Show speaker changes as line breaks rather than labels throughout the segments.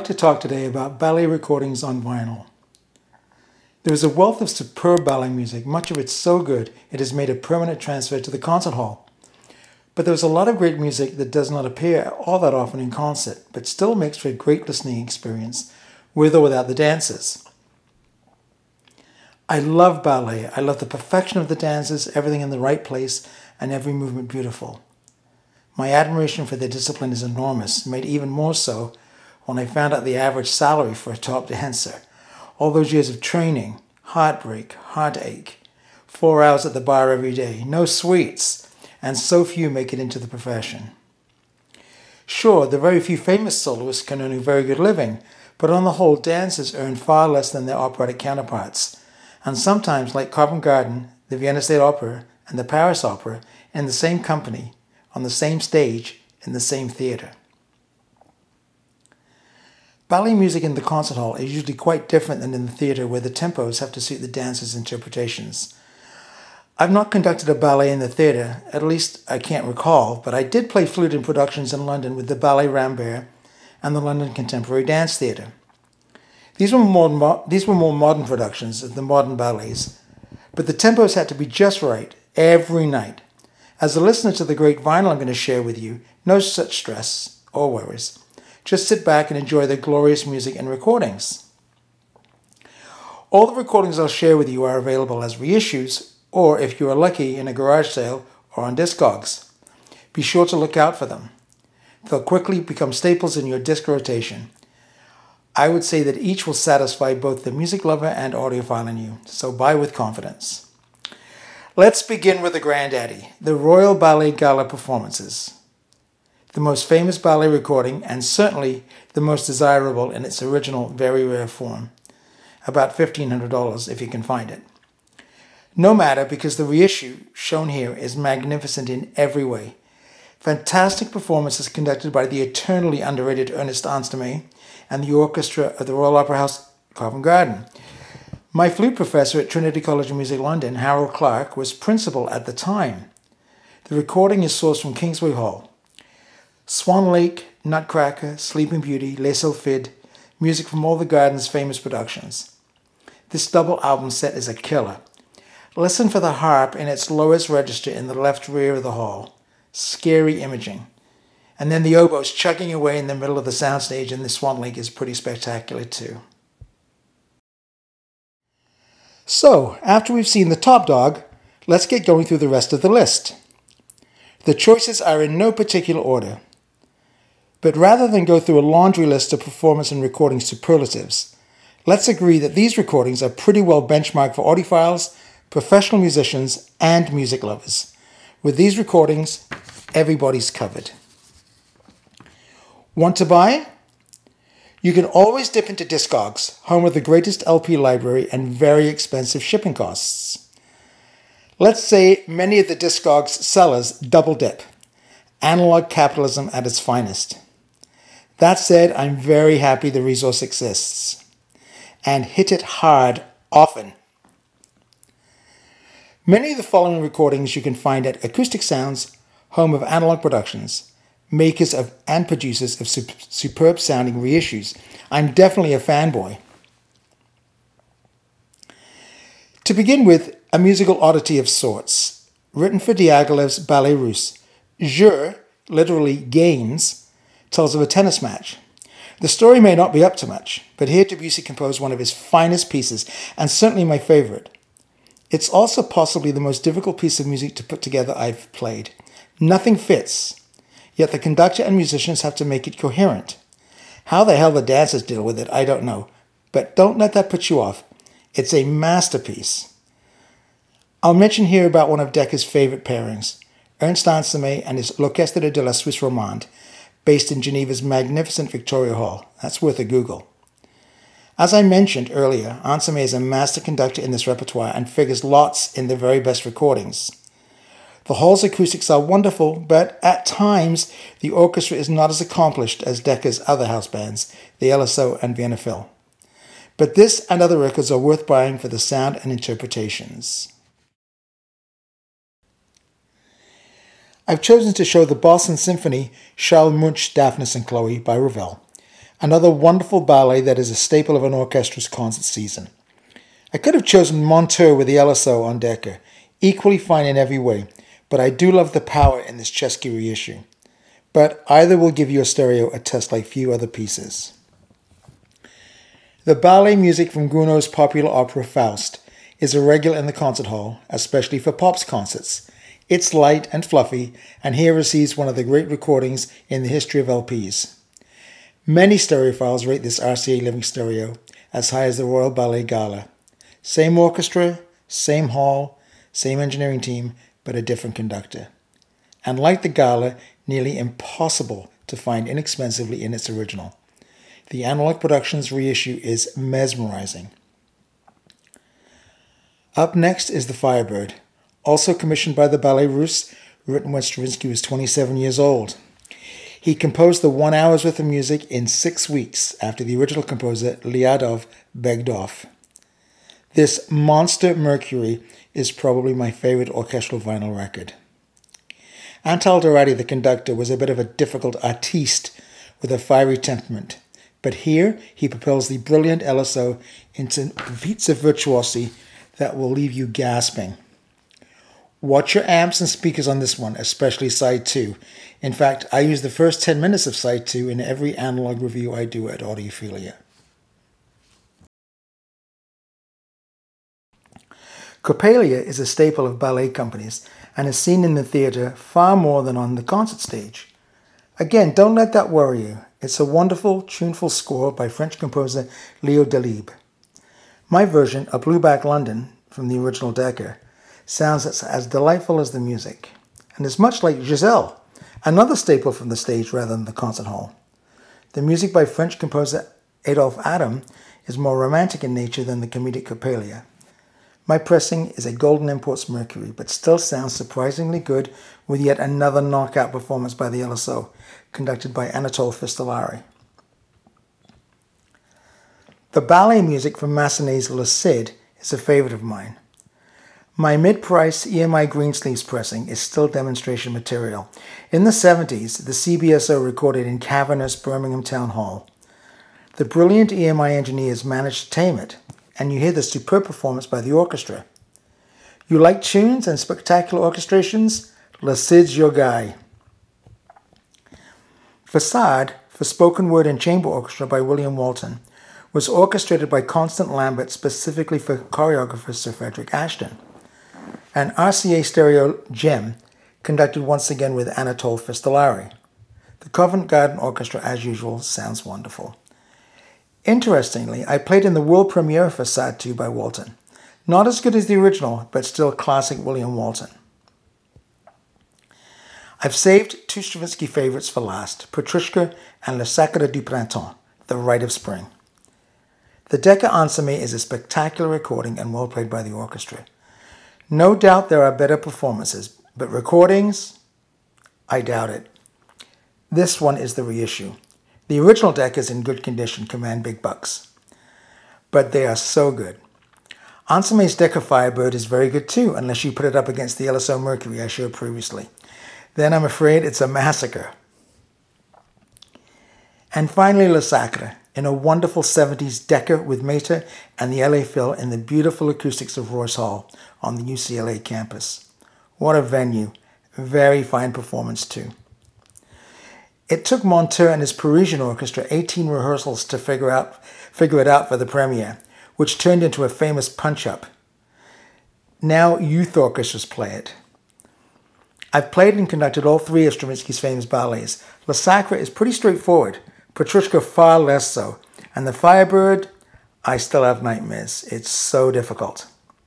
to talk today about ballet recordings on vinyl. There is a wealth of superb ballet music, much of it so good it has made a permanent transfer to the concert hall. But there is a lot of great music that does not appear all that often in concert, but still makes for a great listening experience, with or without the dancers. I love ballet. I love the perfection of the dances, everything in the right place, and every movement beautiful. My admiration for their discipline is enormous, made even more so when I found out the average salary for a top dancer. All those years of training, heartbreak, heartache, 4 hours at the bar every day, no sweets, and so few make it into the profession. Sure, the very few famous soloists can earn a very good living, but on the whole, dancers earn far less than their operatic counterparts, and sometimes, like Covent Garden, the Vienna State Opera, and the Paris Opera, in the same company, on the same stage, in the same theater. Ballet music in the concert hall is usually quite different than in the theater, where the tempos have to suit the dancers' interpretations. I've not conducted a ballet in the theater, at least I can't recall, but I did play flute in productions in London with the Ballet Rambert and the London Contemporary Dance Theatre. These were more modern productions of the modern ballets, but the tempos had to be just right every night. As a listener to the great vinyl I'm going to share with you, no such stress or worries. Just sit back and enjoy the glorious music and recordings. All the recordings I'll share with you are available as reissues, or if you are lucky, in a garage sale or on Discogs. Be sure to look out for them. They'll quickly become staples in your disc rotation. I would say that each will satisfy both the music lover and audiophile in you, so buy with confidence. Let's begin with the granddaddy, the Royal Ballet Gala performances. The most famous ballet recording, and certainly the most desirable in its original, very rare form. About $1,500 if you can find it. No matter, because the reissue shown here is magnificent in every way. Fantastic performances conducted by the eternally underrated Ernest Ansermet and the orchestra of the Royal Opera House, Covent Garden. My flute professor at Trinity College of Music London, Harold Clark, was principal at the time. The recording is sourced from Kingsway Hall. Swan Lake, Nutcracker, Sleeping Beauty, Les Sylphides, music from all the Garden's famous productions. This double album set is a killer. Listen for the harp in its lowest register in the left rear of the hall. Scary imaging. And then the oboes chugging away in the middle of the soundstage in the Swan Lake is pretty spectacular too. So, after we've seen the top dog, let's get going through the rest of the list. The choices are in no particular order. But rather than go through a laundry list of performance and recording superlatives, let's agree that these recordings are pretty well benchmarked for audiophiles, professional musicians, and music lovers. With these recordings, everybody's covered. Want to buy? You can always dip into Discogs, home of the greatest LP library and very expensive shipping costs. Let's say many of the Discogs sellers double dip. Analog capitalism at its finest. That said, I'm very happy the resource exists. And hit it hard, often. Many of the following recordings you can find at Acoustic Sounds, home of Analog Productions, makers of and producers of superb sounding reissues. I'm definitely a fanboy. To begin with, a musical oddity of sorts, written for Diaghilev's Ballet Russe. Jeu, literally games, tells of a tennis match. The story may not be up to much, but here Debussy composed one of his finest pieces, and certainly my favorite. It's also possibly the most difficult piece of music to put together I've played. Nothing fits, yet the conductor and musicians have to make it coherent. How the hell the dancers deal with it, I don't know, but don't let that put you off. It's a masterpiece. I'll mention here about one of Decker's favorite pairings, Ernst Ansermet and his L'Orchestre de la Suisse Romande, based in Geneva's magnificent Victoria Hall. That's worth a Google. As I mentioned earlier, Ansermet is a master conductor in this repertoire and figures lots in the very best recordings. The hall's acoustics are wonderful, but at times the orchestra is not as accomplished as Decker's other house bands, the LSO and Vienna Phil. But this and other records are worth buying for the sound and interpretations. I've chosen to show the Boston Symphony Charles Munch, Daphnis and Chloe by Ravel. Another wonderful ballet that is a staple of an orchestra's concert season. I could have chosen Monteur with the LSO on Decca, equally fine in every way, but I do love the power in this Chesky reissue. But either will give your stereo a test like few other pieces. The ballet music from Gounod's popular opera Faust is a regular in the concert hall, especially for Pops concerts. It's light and fluffy, and here receives one of the great recordings in the history of LPs. Many stereophiles rate this RCA Living Stereo as high as the Royal Ballet Gala. Same orchestra, same hall, same engineering team, but a different conductor. And like the Gala, nearly impossible to find inexpensively in its original. The Analog Productions reissue is mesmerizing. Up next is the Firebird, also commissioned by the Ballet Russe, written when Stravinsky was 27 years old. He composed the 1 hour's worth of music in 6 weeks after the original composer Lyadov begged off. This monster Mercury is probably my favorite orchestral vinyl record. Antal Dorati, the conductor, was a bit of a difficult artiste with a fiery temperament, but here he propels the brilliant LSO into feats of virtuosity that will leave you gasping. Watch your amps and speakers on this one, especially side 2. In fact, I use the first 10 minutes of side 2 in every analog review I do at Audiophilia. Coppelia is a staple of ballet companies and is seen in the theatre far more than on the concert stage. Again, don't let that worry you. It's a wonderful, tuneful score by French composer Leo Delibes. My version, A Blueback London, from the original Decca, sounds as delightful as the music, and is much like Giselle, another staple from the stage rather than the concert hall. The music by French composer Adolphe Adam is more romantic in nature than the comedic Coppelia. My pressing is a Golden Imports Mercury, but still sounds surprisingly good with yet another knockout performance by the LSO, conducted by Anatole Fistolari. The ballet music from Massenet's Le Cid is a favorite of mine. My mid-price EMI Greensleeves pressing is still demonstration material. In the 70s, the CBSO recorded in cavernous Birmingham Town Hall. The brilliant EMI engineers managed to tame it, and you hear the superb performance by the orchestra. You like tunes and spectacular orchestrations? Le Cid's your guy. Facade, for spoken word and chamber orchestra by William Walton, was orchestrated by Constant Lambert specifically for choreographer Sir Frederick Ashton. An RCA stereo gem, conducted once again with Anatole Fistolari. The Covent Garden Orchestra, as usual, sounds wonderful. Interestingly, I played in the world premiere of Facade 2 by Walton. Not as good as the original, but still classic William Walton. I've saved 2 Stravinsky favorites for last, Petrushka and Le Sacre du Printemps, The Rite of Spring. The Decca Ensemble is a spectacular recording and well played by the orchestra. No doubt there are better performances, but recordings? I doubt it. This one is the reissue. The original deck is in good condition, command big bucks. But they are so good. Ensemble's Decca Firebird is very good too, unless you put it up against the LSO Mercury I showed previously. Then I'm afraid it's a massacre. And finally Le Sacre, in a wonderful 70s Decca with Mater and the LA Phil in the beautiful acoustics of Royce Hall on the UCLA campus. What a venue. Very fine performance too. It took Monteur and his Parisian orchestra 18 rehearsals to figure it out for the premiere, which turned into a famous punch-up. Now youth orchestras play it. I've played and conducted all 3 of Stravinsky's famous ballets. Le Sacre is pretty straightforward, Petrushka far less so, and the Firebird, I still have nightmares. It's so difficult.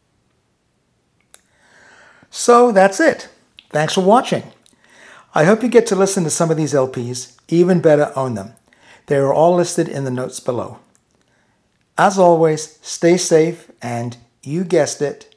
So that's it. Thanks for watching. I hope you get to listen to some of these LPs, even better own them. They are all listed in the notes below. As always, stay safe and, you guessed it,